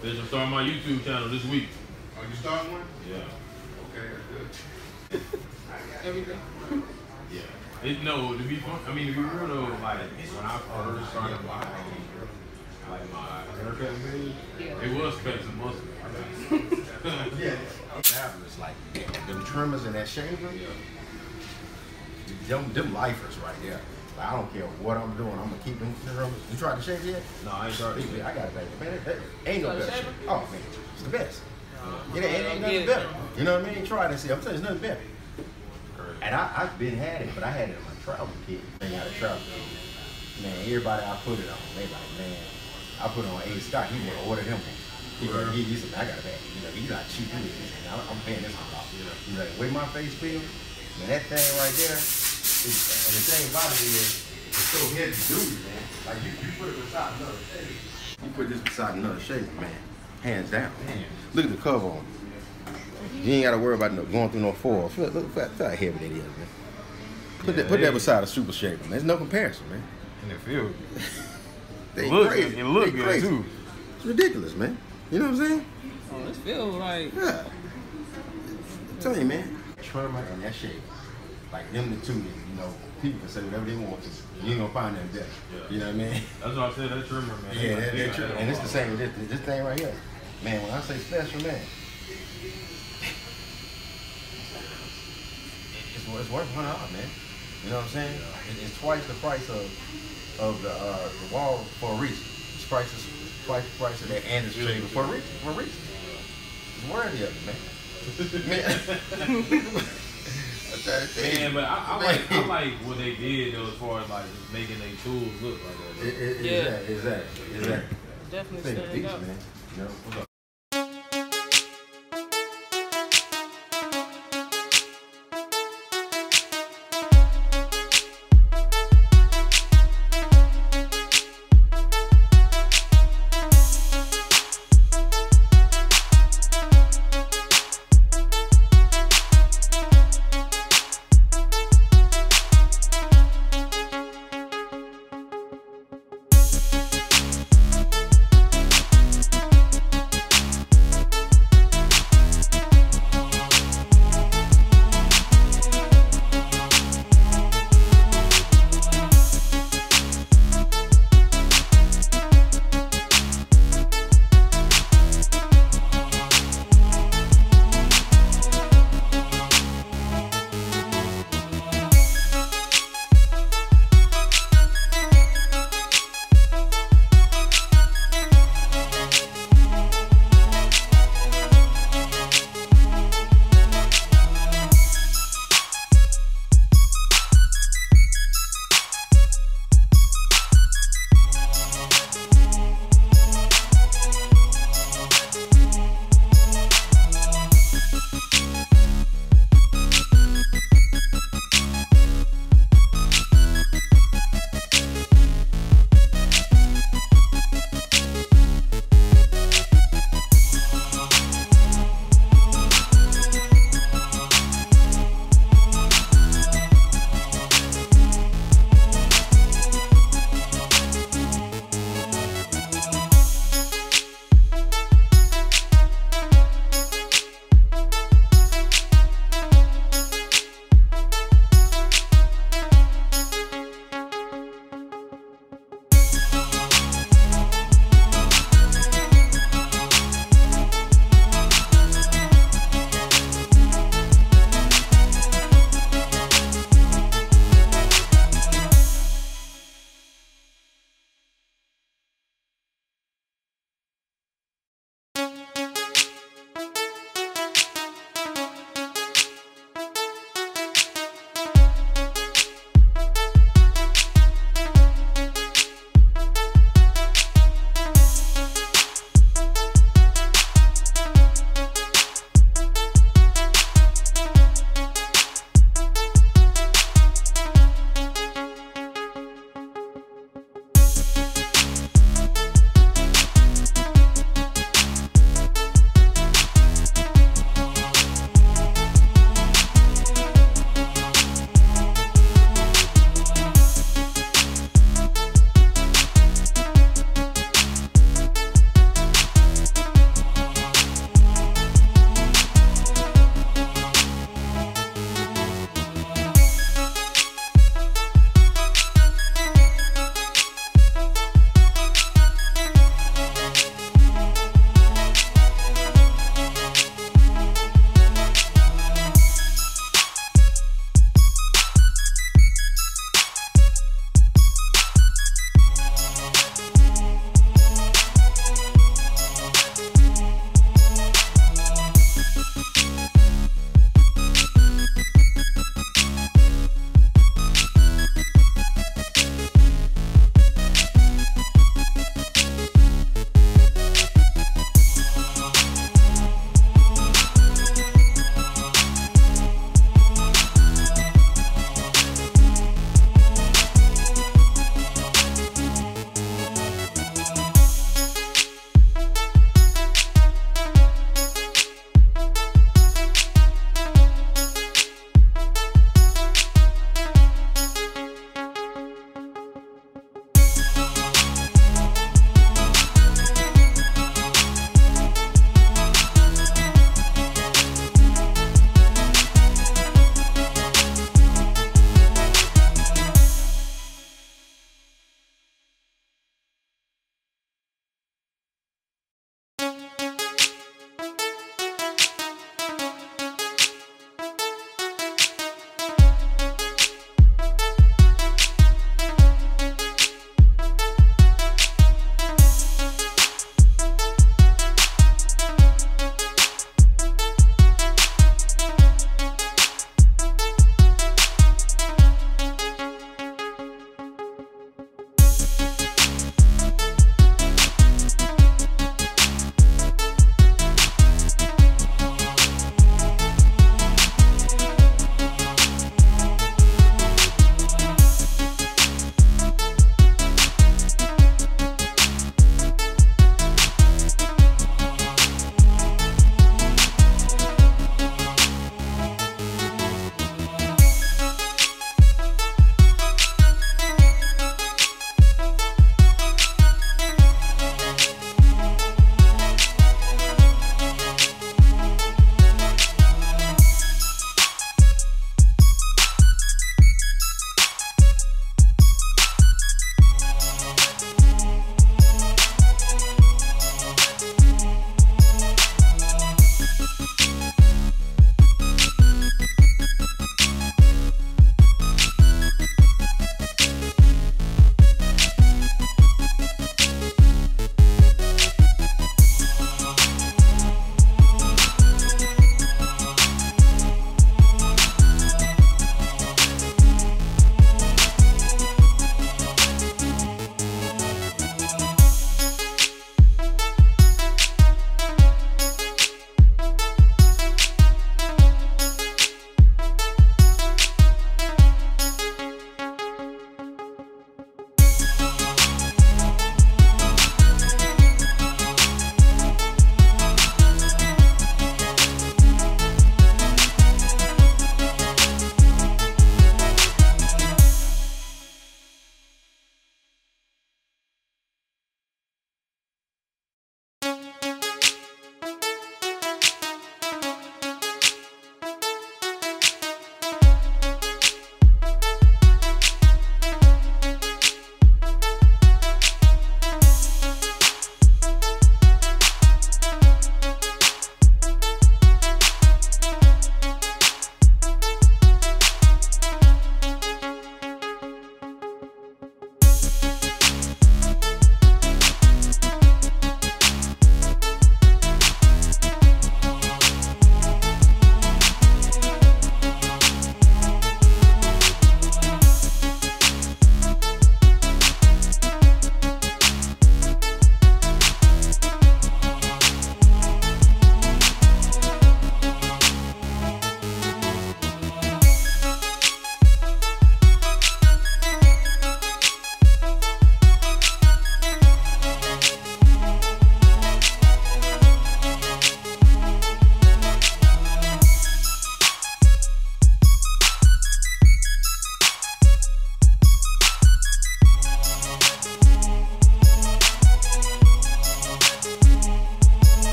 They should start my YouTube channel this week. Oh, you start one? Yeah. Okay, that's good. Everything. Yeah. No, to be fun, I mean, to be real though, like when I first started my haircut page, it was Specs and Muscle. Yeah. Fabulous, like them trimmers and that shaver. Them lifers right there. Like, I don't care what I'm doing, I'm gonna keep them trimmers. You tried to shave yet? No, I ain't started. I got it, baby. Man, that ain't no better shit. Oh man, it's the best. It ain't nothing Yeah. better. You know what I mean? Try it and see. I'm telling you, it's nothing better. And I've been had it, but I had it in my travel kit. I got a travel kit. Man, everybody I put it on, they like, man, I put it on A Scott. He want to order him one. He said, I got a bag. You know, he's not cheap. He said, I'm paying this one off. He's like, the way my face feels, man, that thing right there. And the thing about it is, it's so heavy duty, man. Like you put it beside another shaver. You put this beside another shaver, man. Hands down. Man. Look at the cover on it. You ain't got to worry about going through no foils. Look how heavy that is, man. Put that beside a super shaver, man. There's no comparison, man. And it feels good. It look good too. It's ridiculous, man. You know what I'm saying? Oh, this feels like. Yeah. I'm telling you, man. Trimmer and that shaver. Like them the two, you know, people can say whatever they want to. You ain't gonna find nothing better. Yeah. You know what I mean? That's what I said, that trimmer, man. Yeah, that trimmer. And it's the same with this thing right here. Man, when I say special, man, it's worth $100, man. You know what I'm saying? It's twice the price of the wall for a reason. It's twice the price of that and it's cheaper for a reason. It's worthy of it, man. Man, but I like what they did though, as far as like just making their tools look like that. Exactly. Definitely stand up. Man. You know, what's up?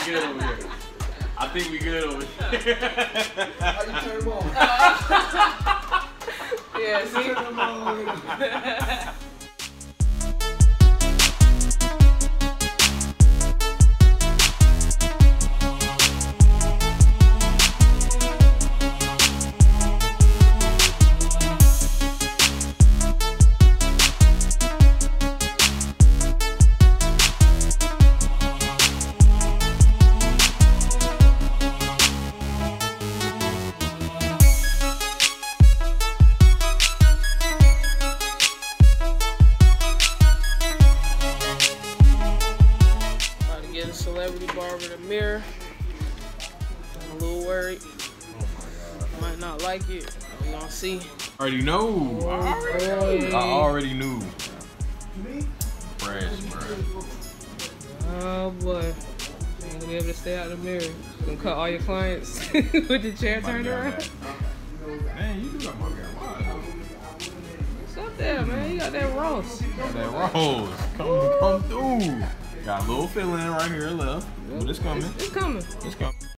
good over here. I think we good over here. How you turn them on? Yeah, see? Turn them on. Get a celebrity barber the mirror. I'm a little worried. I might not like it. We gonna see. Already know. I already knew. Fresh, bro. Oh boy. You ain't gonna be able to stay out of the mirror. You gonna cut all your clients with the chair turned around? Man, you do got my hair wide. What's up there, man? You got that roast. Got that rose. Come through. Got a little filling right here left. But it's coming. It's coming. It's coming.